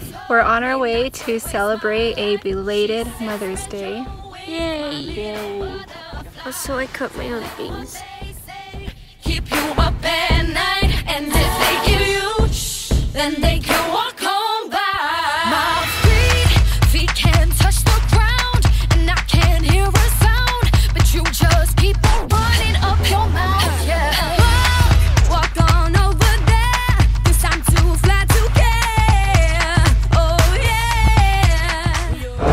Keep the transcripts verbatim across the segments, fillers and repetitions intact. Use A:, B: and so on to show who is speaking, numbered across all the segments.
A: We're on our way to celebrate a belated Mother's Day.
B: Yay! Yay. Also, I cut my own things.
C: Keep you up at night, and if they give you shh, then they can walk on by. Mouth free, feet can't touch the ground, and I can't hear a sound, but you just keep on running up your mouth. Yeah. Walk, walk on over there, 'cause I'm too flat to care. Oh yeah.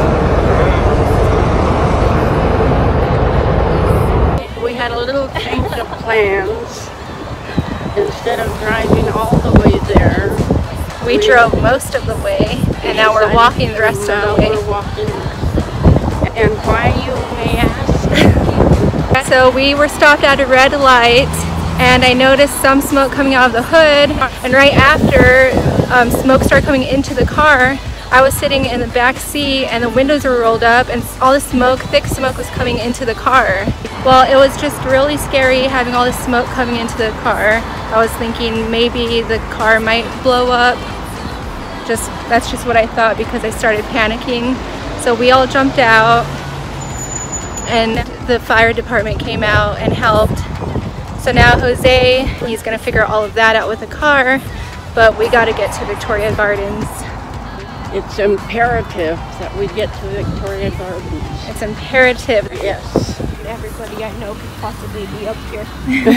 D: We had a little change of plans. Instead of driving all the way there,
A: We drove most of the way, and now we're walking the rest of the way.
D: We're walking. And why, you may ask?
A: So we were stopped at a red light, and I noticed some smoke coming out of the hood, and right after um, smoke started coming into the car, I was sitting in the back seat and the windows were rolled up and all the smoke, thick smoke was coming into the car. Well, it was just really scary having all this smoke coming into the car. I was thinking maybe the car might blow up. Just that's just what I thought because I started panicking. So we all jumped out and the fire department came out and helped. So now Jose, he's gonna figure all of that out with the car, but we gotta get to Victoria Gardens.
D: It's imperative that we get to Victoria Gardens.
A: It's imperative.
D: Yes.
B: Everybody I know could possibly be up here.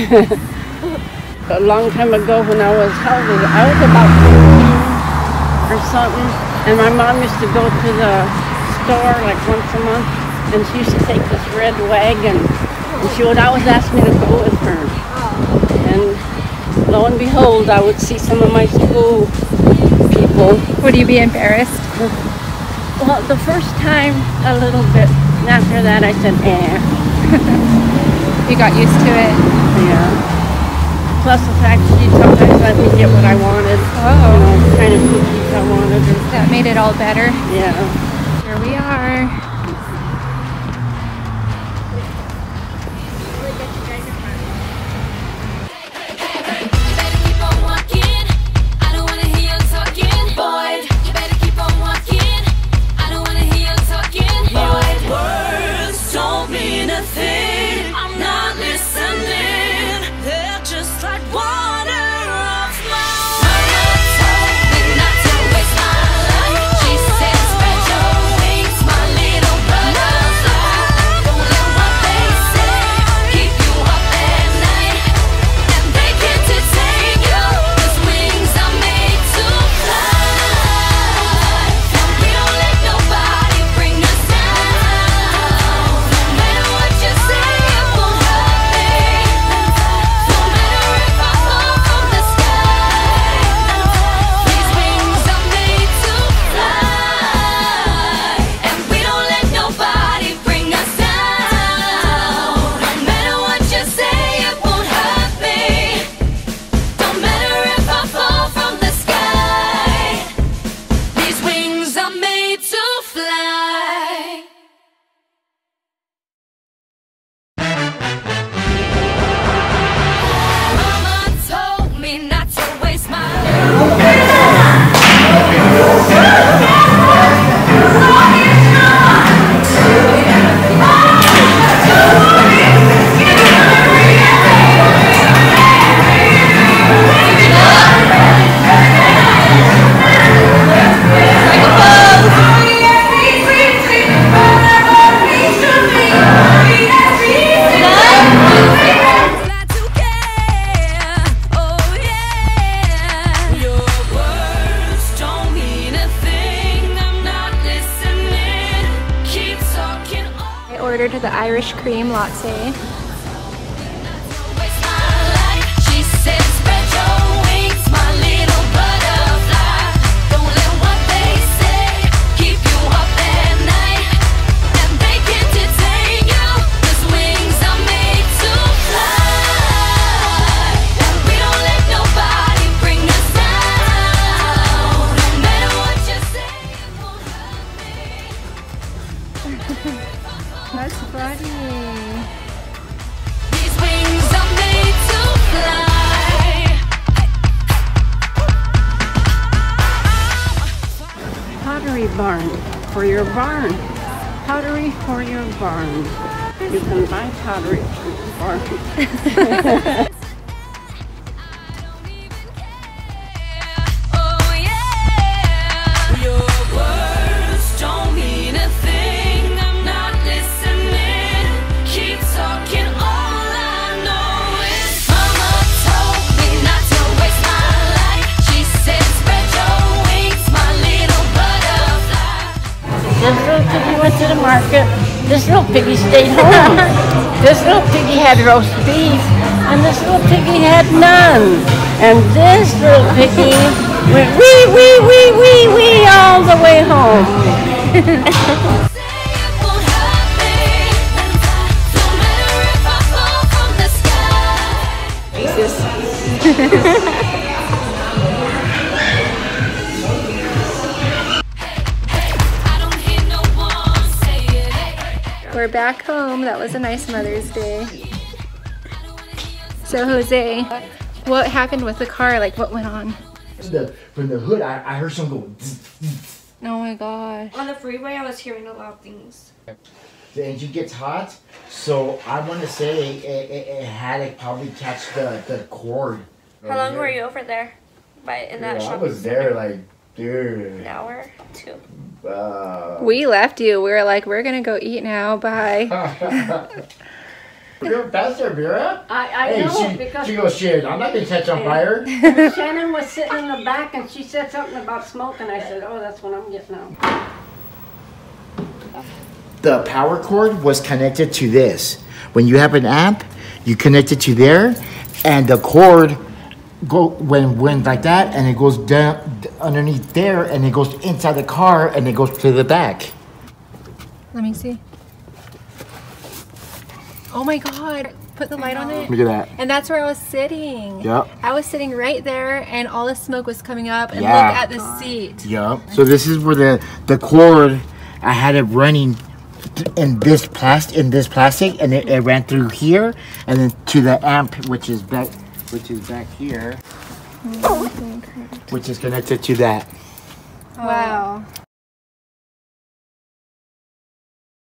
D: A long time ago when I was, how old was I? I was about fourteen or something, and my mom used to go to the store like once a month, and she used to take this red wagon, and she would always ask me to go with her. And lo and behold, I would see some of my school people.
A: Would you be embarrassed?
D: Well, the first time a little bit, and after that I said, eh.
A: You got used to it?
D: Yeah. Plus the fact that she sometimes let me get what I wanted.
A: Oh.
D: You know, kind of cookies I wanted. Or,
A: That made it all better.
D: yeah.
A: Here we are. Ordered the Irish cream latte. That's funny.
D: pottery barn for your barn. Pottery for your barn. You can buy pottery for your barn. This little piggy went to the market. This little piggy stayed home. This little piggy had roast beef, and this little piggy had none. And this little piggy went wee, wee, wee, wee, wee all the way home.
A: We're back home. That was a nice Mother's Day. So Jose, what happened with the car? Like, what went on?
E: The, from the hood, I, I heard something go zzz, zzz.
A: Oh my gosh.
B: On the freeway, I was hearing a lot of things.
E: The engine gets hot, so I want to say it, it, it had to probably catch the, the cord.
B: How long were you over there? By in that
E: Dude, I
B: shop?
E: was there like, dude.
B: An hour? Two.
E: Uh,
A: We left you. We were like, we're gonna go eat now. Bye.
E: You're faster, Vera.
D: I, I
E: Hey,
D: know
E: she,
D: because
E: she goes, shit, I'm not going to catch on fire.
D: Shannon was sitting in the back and she said something about smoke, and I said, oh, that's what I'm getting out.
E: The power cord was connected to this. When you have an amp, you connect it to there, and the cord go when went like that, and it goes down underneath there, and it goes inside the car, and it goes to the back.
A: Let me see. Oh my God. Put the light on it.
E: Look at that.
A: And that's where I was sitting.
E: Yep.
A: I was sitting right there and all the smoke was coming up, and
E: Yeah.
A: look at the seat.
E: Yep. So this is where the the cord, I had it running in this plastic, in this plastic, and it, it ran through here, and then to the amp, which is back, which is back here, which is connected to that.
A: Wow.